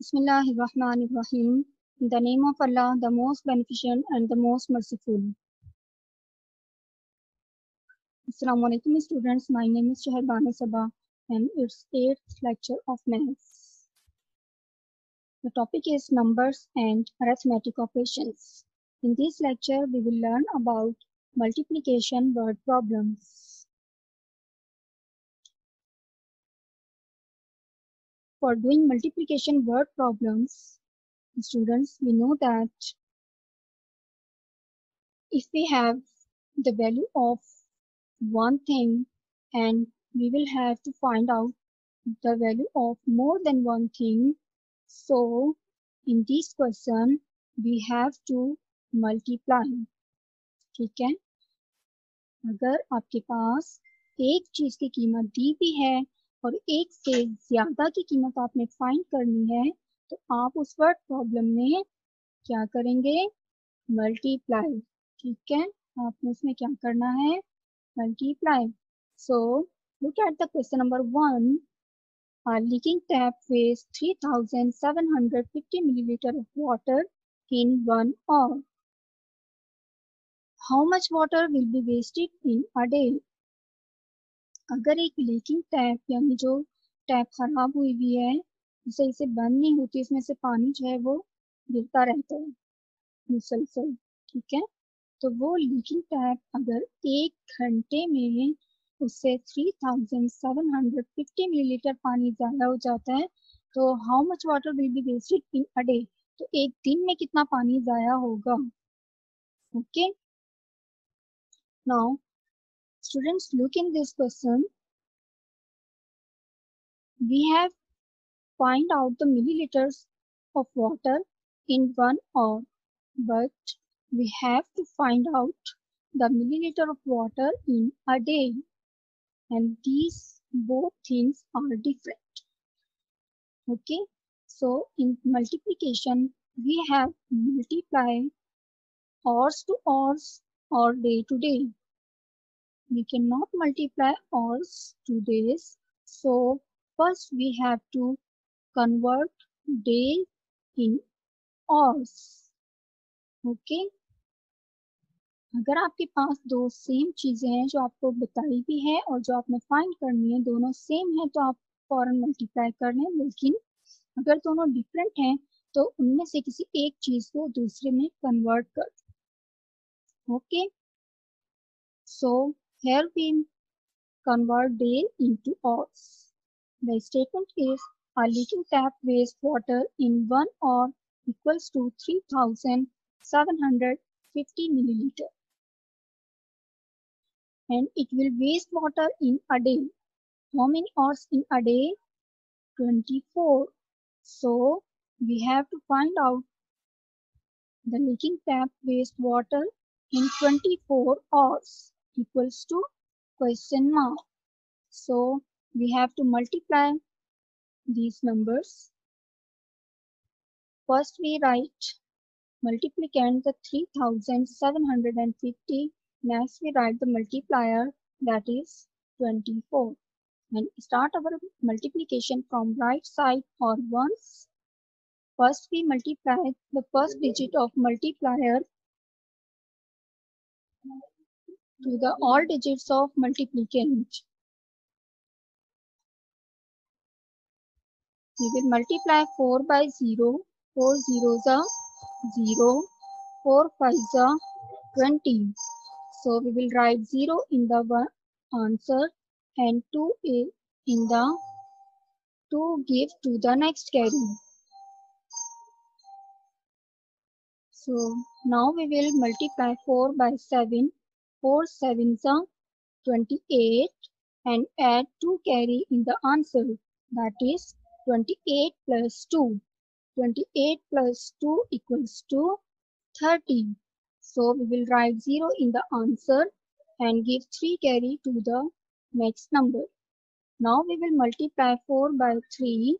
Bismillahirrahmanirrahim. In the name of Allah, the most beneficent and the most merciful. Assalamu alaikum students. My name is Shahrbana Sabah and it's 8th lecture of maths. The topic is numbers and arithmetic operations. In this lecture, we will learn about multiplication word problems. For doing multiplication word problems, students, we know that if we have the value of one thing and we will have to find out the value of more than one thing, so in this question we have to multiply. ठीक है, अगर आपके पास एक चीज की कीमत दी भी है और एक से ज्यादा की कीमत आपने फाइंड करनी है तो आप उस वर्ड प्रॉब्लम में क्या करेंगे, मल्टीप्लाई. ठीक है, आपने उसमें क्या करना है, multiply. So look at the question number 1. A leaking tap weighs 3750 milliliter of water in 1 hour. How much water will be wasted in a day? अगर एक लीकिंग टैप यानी जो टैप खराब हुई भी है, सही से बंद नहीं होती, इसमें से पानी जो है वो गिरता रहता है मुसलसल. ठीक है, तो वो लीकिंग टैप अगर एक घंटे में उससे 3750 मिलीलीटर पानी ज़्यादा हो जाता है तो how much water will be wasted in a day, तो एक दिन में कितना पानी ज़ाया होगा. Okay, now students look in this question. We have find out the millilitres of water in 1 hour, but we have to find out the milliliter of water in a day, and these both things are different. Okay, so in multiplication we have multiply hours to hours or day to day. We cannot multiply hours to days, so first we have to convert day in hours. Okay, अगर आपके पास दो same चीजें हैं जो आपको बताई भी है और जो आपने फाइंड करनी है, दोनों सेम है तो आप फौरन मल्टीप्लाई कर लें. लेकिन अगर दोनों डिफरेंट हैं तो उनमें से किसी एक चीज को दूसरे में कन्वर्ट कर. Okay, so here we convert day into hours. The statement is a leaking tap wastes water in 1 hour equals to 3750 milliliter. And it will waste water in a day. How many hours in a day? 24. So we have to find out the leaking tap wastes water in 24 hours equals to question mark. So we have to multiply these numbers. First we write multiplicand the 3750. Next we write the multiplier, that is 24, and start our multiplication from right side or ones. First we multiply the first digit of multiplier to the all digits of multiplicand. We will multiply 4 by 0. 4 zeros are 0. 4 5s are 20. So we will write 0 in the answer and 2 in the to give to the next carry. So now we will multiply 4 by 7. 4 7s are 28 and add 2 carry in the answer, that is 28 plus 2. 28 plus 2 equals to 30. So we will write 0 in the answer and give 3 carry to the next number. Now we will multiply 4 by 3.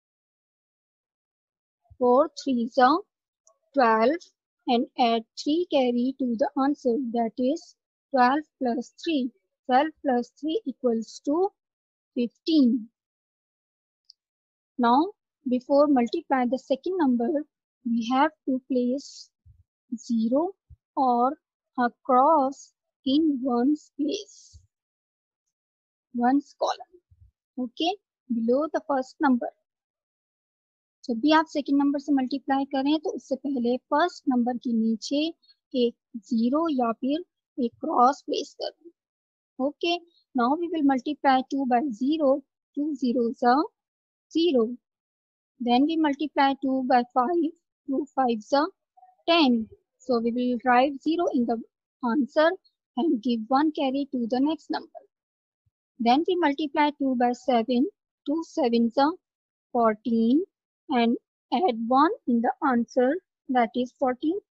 4 3s are 12 and add 3 carry to the answer, that is 12 plus 3. 12 plus 3 equals to 15. Now before multiply the second number, we have to place 0 or a cross in one's place, one's column, okay, below the first number. जब भी आप second number से multiply करें तो उससे पहले first number के नीचे एक 0 या फिर एक क्रॉस प्लेस करें. Okay, now we will multiply 2 by 0. 2 zeros are 0. Then we multiply 2 by 5. 2 5s are 10. So we will write 0 in the answer and give 1 carry to the next number. Then we multiply 2 by 7. 2 7s are 14 and add 1 in the answer, that is 14.